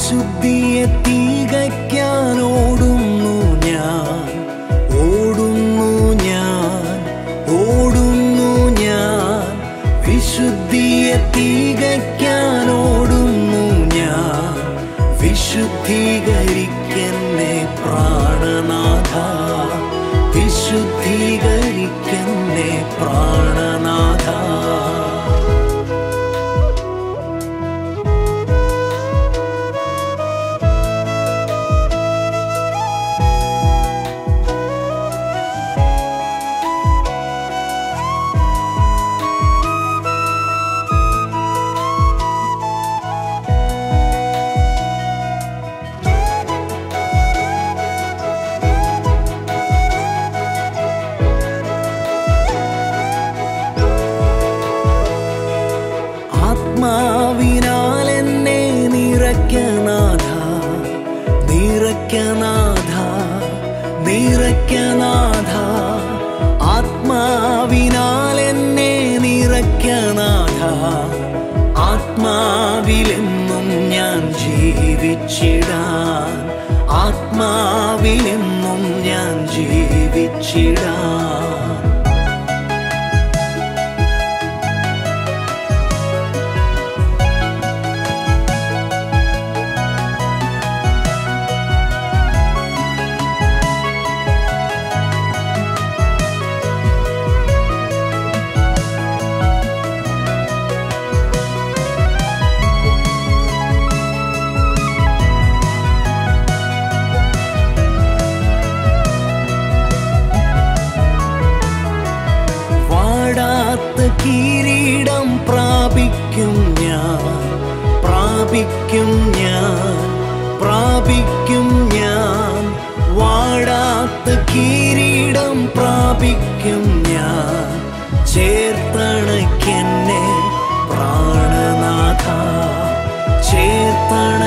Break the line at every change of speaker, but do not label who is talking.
വിശുദ്ധിയെ തികയ്ക്കാൻ ഓടുന്നു ഞാൻ, ഓടുന്നു ഞാൻ, ഓടുന്നു ഞാൻ. വിശുദ്ധിയെ തികയ്ക്കാൻ ഓടുന്നു ഞാൻ. വിശുദ്ധീകരിക്കന്നെ പ്രാണനാഥ, വിശുദ്ധീകരിക്കന്നെ പ്രാണനാഥ. ആത്മാവിനാൽ എന്നെ നിറയ്ക്കനാഥ, നിറയ്ക്കനാഥ, നിറയ്ക്കനാഥ. ആത്മാവിനാൽ എന്നെ നിറയ്ക്കനാഥ. ആത്മാവിലെന്നും ഞാൻ ജീവിച്ചിടാൻ, ആത്മാവിലെന്നും ഞാൻ ജീവിച്ചിടാൻ. കിരീടം പ്രാപിക്കും ഞാൻ, പ്രാപിക്കും ഞാൻ, പ്രാപിക്കും ഞാൻ. വാടാത്ത കിരീടം പ്രാപിക്കും ഞാൻ. ചേർത്തണയ്ക്കെന്നെ പ്രാണനാഥ, ചേർത്തണ